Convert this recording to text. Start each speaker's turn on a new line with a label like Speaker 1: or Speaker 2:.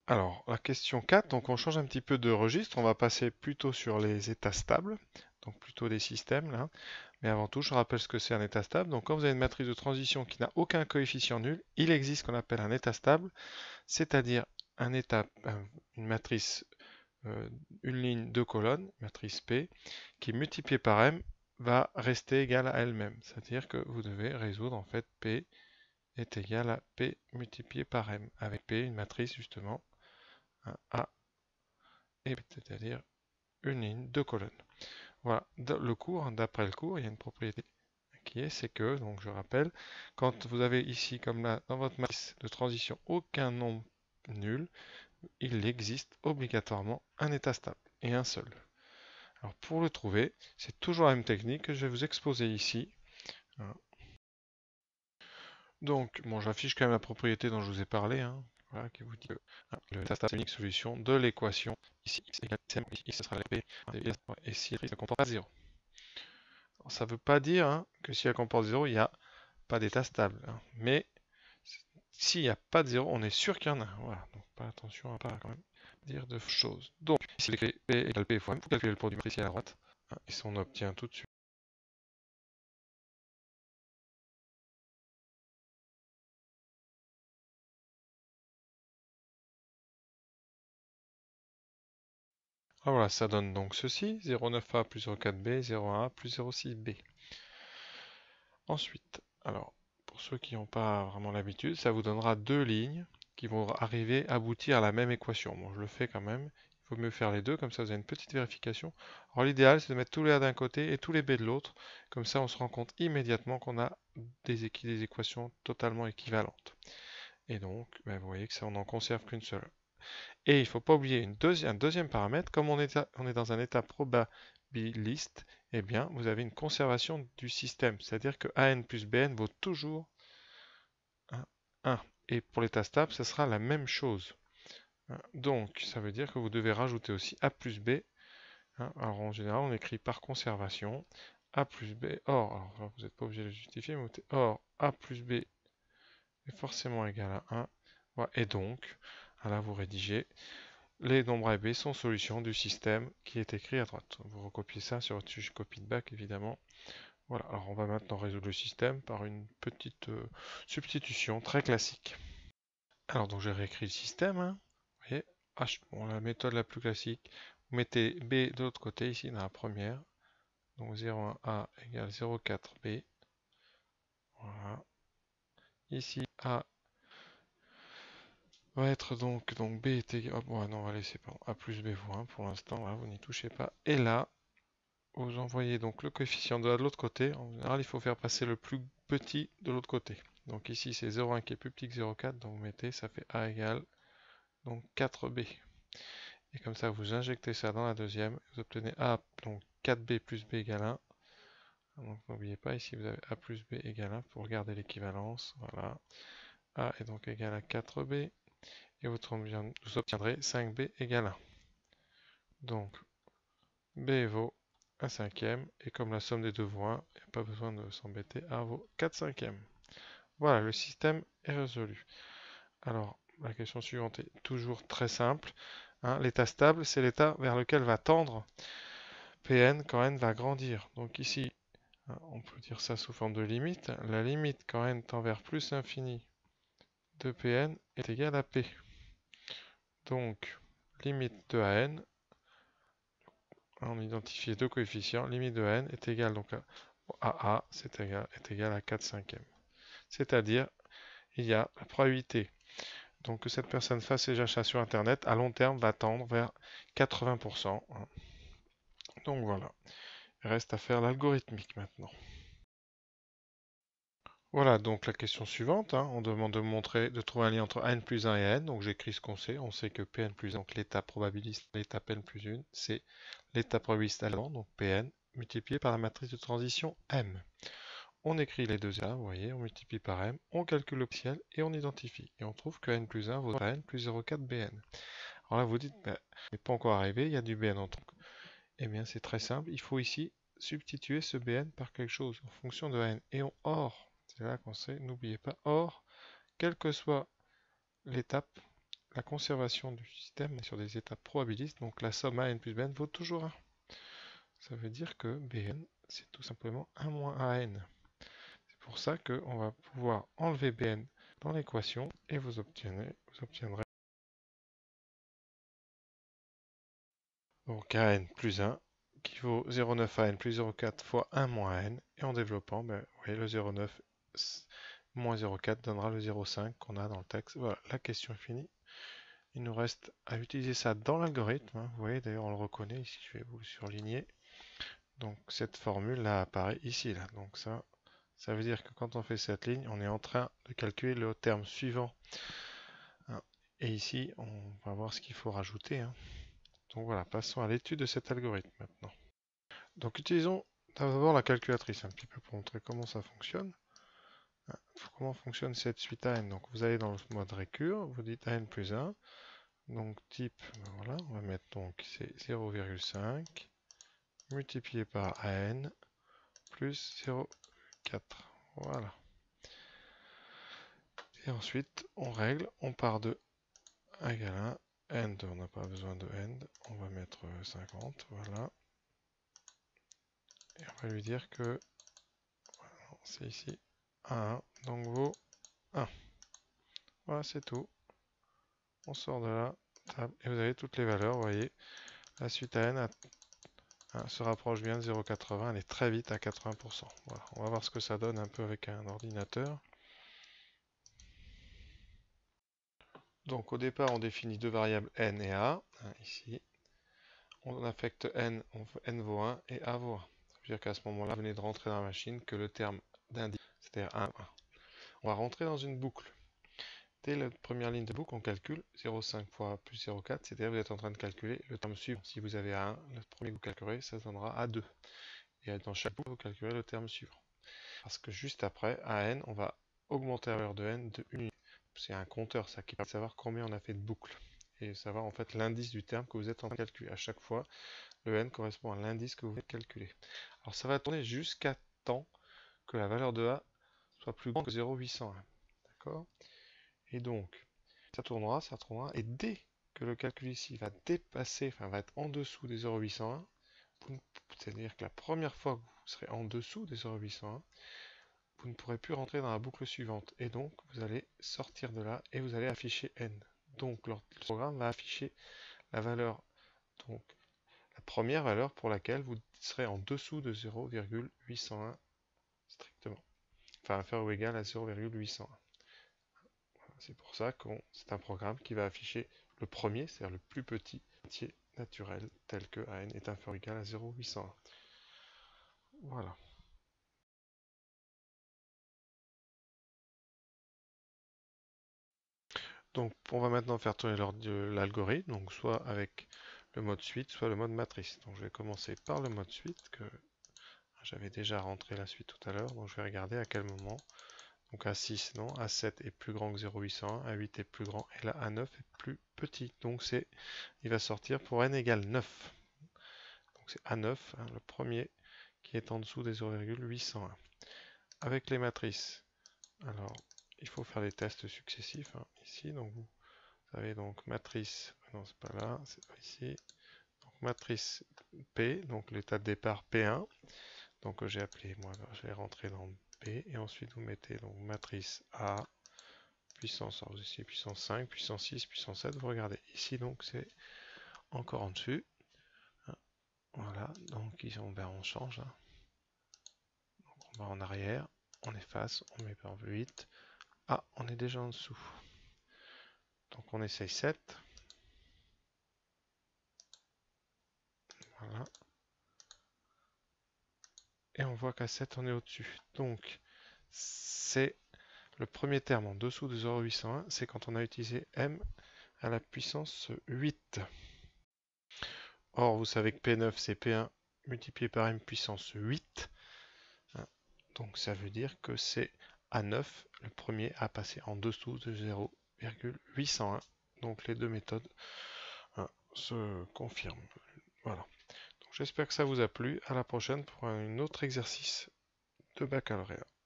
Speaker 1: Alors, la question 4, donc on change un petit peu de registre, on va passer plutôt sur les états stables, donc plutôt des systèmes là. Mais avant tout, je rappelle ce que c'est un état stable. Donc quand vous avez une matrice de transition qui n'a aucun coefficient nul, il existe ce qu'on appelle un état stable, c'est-à-dire une matrice, euh, une ligne, deux colonnes, matrice P, qui multipliée par M va rester égale à elle-même. C'est-à-dire que vous devez résoudre en fait P est égal à P multiplié par M, avec P une matrice justement, un A et B, c'est-à-dire une ligne, deux colonnes. Voilà, le cours, d'après le cours, il y a une propriété qui est, c'est que, donc je rappelle, quand vous avez ici, comme là, dans votre matrice de transition, aucun nombre nul, il existe obligatoirement un état stable, et un seul. Alors pour le trouver, c'est toujours la même technique que je vais vous exposer ici. Hein. Donc, bon, j'affiche quand même la propriété dont je vous ai parlé, hein, voilà, qui vous dit que le état stable est l'unique solution de l'équation. Ici, x égale cm, ici, ce sera la p, et si la matrice ne comporte pas 0. Ça ne veut pas dire hein, que si elle comporte 0, il n'y a pas d'état stable. Hein. Mais s'il n'y a pas de 0, on est sûr qu'il y en a. Voilà. Donc pas attention à pas quand même dire de choses. Donc ici l'écrit P égale P fois M, vous calculez le produit matriciel à la droite. Hein, et ça on obtient tout de suite. Ah, voilà, ça donne donc ceci, 0,9A plus 0,4B, 0,1A plus 0,6B. Ensuite, alors, pour ceux qui n'ont pas vraiment l'habitude, ça vous donnera deux lignes qui vont arriver, aboutir à la même équation. Bon, je le fais quand même. Il vaut mieux faire les deux, comme ça vous avez une petite vérification. Alors l'idéal, c'est de mettre tous les A d'un côté et tous les B de l'autre. Comme ça, on se rend compte immédiatement qu'on a des équations totalement équivalentes. Et donc, ben, vous voyez que ça, on n'en conserve qu'une seule. Et il ne faut pas oublier un deuxième paramètre. Comme on est dans un état probabiliste, eh bien, vous avez une conservation du système. C'est-à-dire que AN plus BN vaut toujours 1. Et pour l'état stable, ce sera la même chose. Hein. Donc, ça veut dire que vous devez rajouter aussi A plus B. Hein. Alors, en général, on écrit par conservation A plus B. Or, alors, vous n'êtes pas obligé de le justifier, mais or A plus B est forcément égal à 1. Voilà. Et donc, là, vous rédigez les nombres A et B sont solutions du système qui est écrit à droite. Vous recopiez ça sur votre fiche copie de bac, évidemment. Voilà, alors on va maintenant résoudre le système par une petite substitution très classique. Alors donc j'ai réécrit le système, hein. Vous voyez, bon, la méthode la plus classique, vous mettez B de l'autre côté, ici dans la première, donc 0,1A égale 0,4B, voilà. Ici A va être donc B est égal, oh, bon, non, on va laisser, pardon, A plus B vaut 1 pour l'instant, voilà, vous n'y touchez pas. Et là, vous envoyez donc le coefficient de l'autre côté. En général, il faut faire passer le plus petit de l'autre côté. Donc ici, c'est 0,1 qui est plus petit que 0,4. Donc vous mettez, ça fait A égale donc 4B. Et comme ça, vous injectez ça dans la deuxième. Vous obtenez A, donc 4B plus B égale 1. Donc n'oubliez pas, ici, vous avez A plus B égale 1 pour garder l'équivalence. Voilà. A est donc égal à 4B. Et vous obtiendrez 5B égale 1. Donc B vaut 1 cinquième, et comme la somme des deux vaut 1, il n'y a pas besoin de s'embêter, A vaut 4 cinquièmes. Voilà, le système est résolu. Alors, la question suivante est toujours très simple. Hein, l'état stable, c'est l'état vers lequel va tendre Pn quand n va grandir. Donc ici, hein, on peut dire ça sous forme de limite. La limite quand n tend vers plus l'infini de Pn est égale à P. Donc, limite de n, on identifie deux coefficients, limite de n est égale donc à A, est égal à 4 cinquièmes. C'est-à-dire, il y a la probabilité donc, que cette personne fasse ses achats sur Internet à long terme va tendre vers 80%. Hein. Donc voilà, il reste à faire l'algorithmique maintenant. Voilà donc la question suivante. Hein. On demande de montrer, de trouver un lien entre n plus 1 et n. Donc j'écris ce qu'on sait. On sait que Pn plus 1, donc l'état probabiliste, l'étape n plus 1, c'est l'état probabiliste allant, donc Pn, multiplié par la matrice de transition M. On écrit les deux A, vous voyez, on multiplie par M, on calcule le ciel et on identifie. Et on trouve que n plus 1 vaut n plus 0,4 Bn. Alors là, vous dites, ben, n'est pas encore arrivé, il y a du Bn en tout. Eh bien, c'est très simple, il faut ici substituer ce Bn par quelque chose en fonction de n. Et or, c'est là qu'on sait, n'oubliez pas, or, quelle que soit l'étape, la conservation du système est sur des étapes probabilistes, donc la somme AN plus BN vaut toujours 1. Ça veut dire que BN, c'est tout simplement 1 moins AN. C'est pour ça qu'on va pouvoir enlever BN dans l'équation et vous obtiendrez donc AN plus 1 qui vaut 0,9 AN plus 0,4 fois 1 moins AN. Et en développant, ben, vous voyez, le 0,9 moins 0,4 donnera le 0,5 qu'on a dans le texte. Voilà, la question est finie. Il nous reste à utiliser ça dans l'algorithme. Vous voyez, d'ailleurs, on le reconnaît ici. Je vais vous le surligner. Donc, cette formule là apparaît ici. Là. Donc, ça veut dire que quand on fait cette ligne, on est en train de calculer le terme suivant. Et ici, on va voir ce qu'il faut rajouter. Donc voilà, passons à l'étude de cet algorithme maintenant. Donc utilisons d'abord la calculatrice un petit peu pour montrer comment ça fonctionne. Comment fonctionne cette suite AN. Donc vous allez dans le mode récur, vous dites AN plus 1. Donc type, ben voilà, on va mettre donc c'est 0,5 multiplié par AN plus 0,4. Voilà. Et ensuite, on règle, on part de 1 égale 1. End, on n'a pas besoin de end. On va mettre 50, voilà. Et on va lui dire que c'est ici 1, donc vaut 1. Voilà, c'est tout. On sort de la table et vous avez toutes les valeurs. Vous voyez, la suite à n se rapproche bien de 0,80. Elle est très vite à 80%. Voilà, on va voir ce que ça donne un peu avec un ordinateur. Donc au départ, on définit deux variables n et a. Ici, on affecte n, n vaut 1 et a vaut 1. Ça veut dire qu'à ce moment-là, vous venez de rentrer dans la machine que le terme d'indice, c'est-à-dire 1, 1. On va rentrer dans une boucle. Dès la première ligne de boucle, on calcule 0,5 fois plus 0,4, c'est-à-dire que vous êtes en train de calculer le terme suivant. Si vous avez A1, le premier que vous calculerez, ça donnera A2. Et dans chaque boucle, vous calculerez le terme suivant. Parce que juste après, à n, on va augmenter la valeur de n de 1 unité. C'est un compteur, ça, qui permet de savoir combien on a fait de boucles. Et savoir en fait l'indice du terme que vous êtes en train de calculer. À chaque fois, le n correspond à l'indice que vous venez de calculer. Alors ça va tourner jusqu'à temps que la valeur de A soit plus grande que 0,801. D'accord? Et donc, ça tournera, et dès que le calcul ici va dépasser, enfin va être en dessous des 0,801, c'est-à-dire que la première fois que vous serez en dessous des 0,801, vous ne pourrez plus rentrer dans la boucle suivante. Et donc, vous allez sortir de là et vous allez afficher n. Donc, le programme va afficher la valeur, donc la première valeur pour laquelle vous serez en dessous de 0,801 strictement. Enfin, inférieur ou égal à 0,801. C'est pour ça que c'est un programme qui va afficher le premier, c'est-à-dire le plus petit entier naturel, tel que AN est inférieur ou égal à 0,801. Voilà. Donc on va maintenant faire tourner l'algorithme, donc soit avec le mode suite, soit le mode matrice. Donc je vais commencer par le mode suite, que j'avais déjà rentré la suite tout à l'heure, donc je vais regarder à quel moment. Donc A6, non, A7 est plus grand que 0,801, A8 est plus grand, et là A9 est plus petit. Donc il va sortir pour n égale 9. Donc c'est A9, le premier qui est en dessous des 0,801. Avec les matrices, alors il faut faire les tests successifs ici. Donc vous avez donc matrice, non c'est pas là, c'est ici. Donc matrice P, donc l'état de départ P1. Donc j'ai appelé, moi je vais rentrer dans P et ensuite vous mettez donc matrice A, puissance, alors ici puissance 5, puissance 6, puissance 7. Vous regardez ici donc c'est encore en dessus. Voilà, donc ici on change. Donc on va en arrière, on efface, on met par 8. Ah, on est déjà en dessous. Donc on essaye 7. Voilà. Et on voit qu'à 7 on est au-dessus. Donc c'est le premier terme en dessous de 0,801, c'est quand on a utilisé m à la puissance 8. Or vous savez que P9 c'est P1 multiplié par m puissance 8. Donc ça veut dire que c'est A9 le premier à passer en dessous de 0,801. Donc les deux méthodes se confirment. Voilà. Donc j'espère que ça vous a plu. À la prochaine pour un autre exercice de baccalauréat.